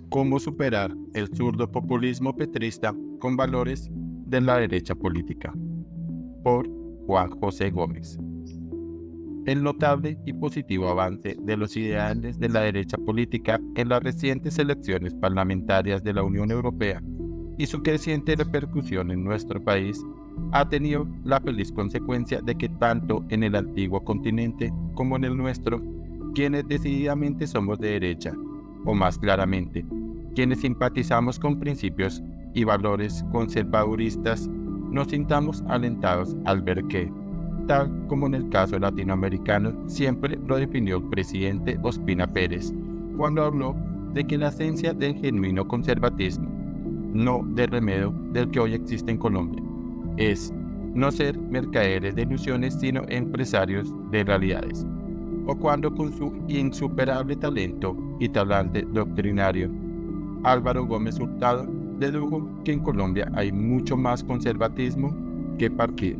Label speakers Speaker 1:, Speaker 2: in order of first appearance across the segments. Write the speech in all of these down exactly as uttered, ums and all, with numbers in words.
Speaker 1: Cómo superar el zurdo populismo petrista con valores de la derecha política, por Juan José Gómez. El notable y positivo avance de los ideales de la derecha política en las recientes elecciones parlamentarias de la Unión Europea y su creciente repercusión en nuestro país ha tenido la feliz consecuencia de que tanto en el antiguo continente como en el nuestro, quienes decididamente somos de derecha, o más claramente, quienes simpatizamos con principios y valores conservaduristas, nos sintamos alentados al ver que, tal como en el caso latinoamericano, siempre lo definió el presidente Ospina Pérez, cuando habló de que la esencia del genuino conservatismo, no del remedio del que hoy existe en Colombia, es no ser mercaderes de ilusiones sino empresarios de realidades, o cuando con su insuperable talento y talante doctrinario, Álvaro Gómez Hurtado dedujo que en Colombia hay mucho más conservatismo que partido.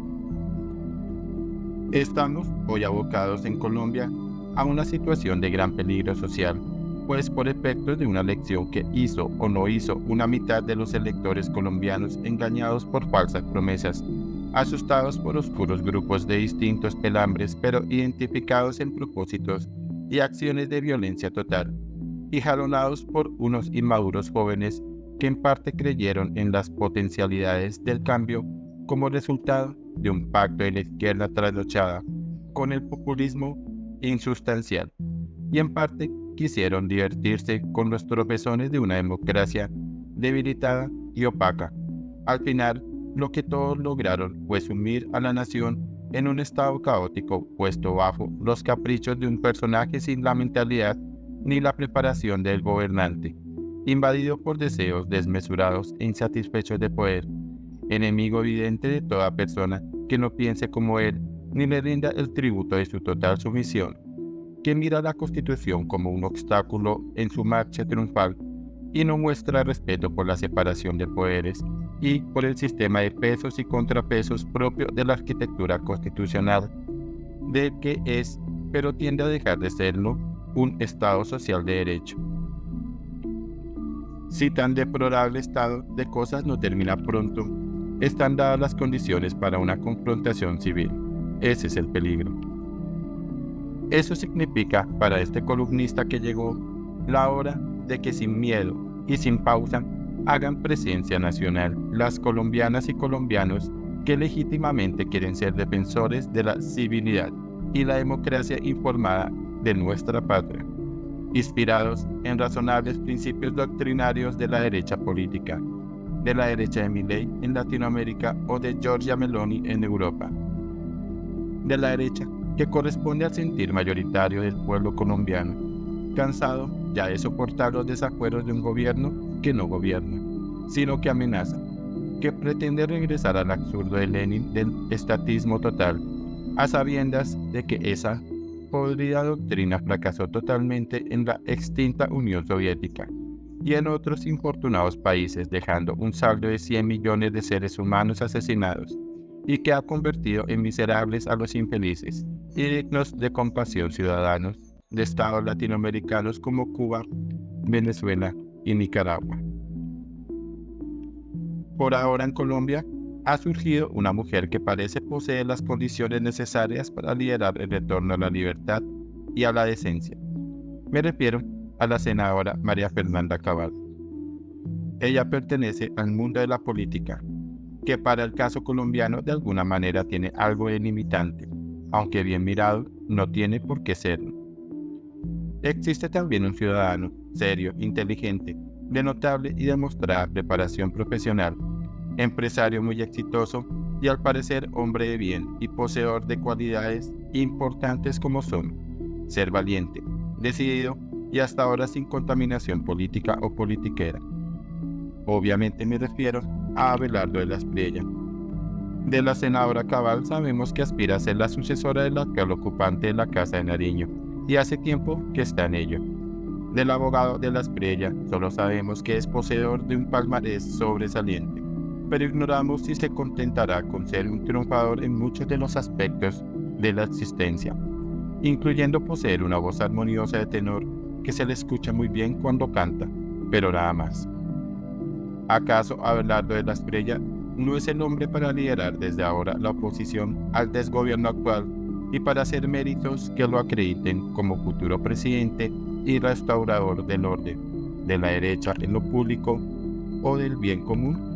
Speaker 1: Estamos hoy abocados en Colombia a una situación de gran peligro social, pues por efectos de una elección que hizo o no hizo una mitad de los electores colombianos engañados por falsas promesas, asustados por oscuros grupos de distintos pelambres pero identificados en propósitos y acciones de violencia total, y jalonados por unos inmaduros jóvenes que en parte creyeron en las potencialidades del cambio como resultado de un pacto de la izquierda trasnochada con el populismo insustancial, y en parte quisieron divertirse con los tropezones de una democracia debilitada y opaca. Al final, lo que todos lograron fue sumir a la nación en un estado caótico puesto bajo los caprichos de un personaje sin la mentalidad ni la preparación del gobernante, invadido por deseos desmesurados e insatisfechos de poder, enemigo evidente de toda persona que no piense como él ni le rinda el tributo de su total sumisión, que mira la Constitución como un obstáculo en su marcha triunfal y no muestra respeto por la separación de poderes y por el sistema de pesos y contrapesos propio de la arquitectura constitucional, del que es, pero tiende a dejar de serlo, un Estado social de derecho. Si tan deplorable estado de cosas no termina pronto, están dadas las condiciones para una confrontación civil. Ese es el peligro. Eso significa para este columnista que llegó la hora de que sin miedo y sin pausa hagan presencia nacional las colombianas y colombianos que legítimamente quieren ser defensores de la civilidad y la democracia informada de nuestra patria, inspirados en razonables principios doctrinarios de la derecha política, de la derecha de Milei en Latinoamérica o de Giorgia Meloni en Europa, de la derecha que corresponde al sentir mayoritario del pueblo colombiano, cansado ya de soportar los desacuerdos de un gobierno que no gobierna, sino que amenaza, que pretende regresar al absurdo de Lenin del estatismo total, a sabiendas de que esa podrida doctrina fracasó totalmente en la extinta Unión Soviética y en otros infortunados países, dejando un saldo de cien millones de seres humanos asesinados y que ha convertido en miserables a los infelices y dignos de compasión ciudadanos de estados latinoamericanos como Cuba, Venezuela y Nicaragua. Por ahora en Colombia ha surgido una mujer que parece poseer las condiciones necesarias para liderar el retorno a la libertad y a la decencia. Me refiero a la senadora María Fernanda Cabal. Ella pertenece al mundo de la política, que para el caso colombiano de alguna manera tiene algo de limitante, aunque bien mirado no tiene por qué serlo. Existe también un ciudadano serio, inteligente, de notable y demostrada preparación profesional, empresario muy exitoso y al parecer hombre de bien y poseedor de cualidades importantes como son ser valiente, decidido y hasta ahora sin contaminación política o politiquera. Obviamente me refiero a Abelardo de la Espriella. De la senadora Cabal sabemos que aspira a ser la sucesora del actual ocupante de la Casa de Nariño y hace tiempo que está en ello. Del abogado de la Espriella solo sabemos que es poseedor de un palmarés sobresaliente, pero ignoramos si se contentará con ser un triunfador en muchos de los aspectos de la existencia, incluyendo poseer una voz armoniosa de tenor que se le escucha muy bien cuando canta, pero nada más. ¿Acaso Abelardo de la Espriella no es el hombre para liderar desde ahora la oposición al desgobierno actual y para hacer méritos que lo acrediten como futuro presidente y restaurador del orden, de la derecha en lo público o del bien común?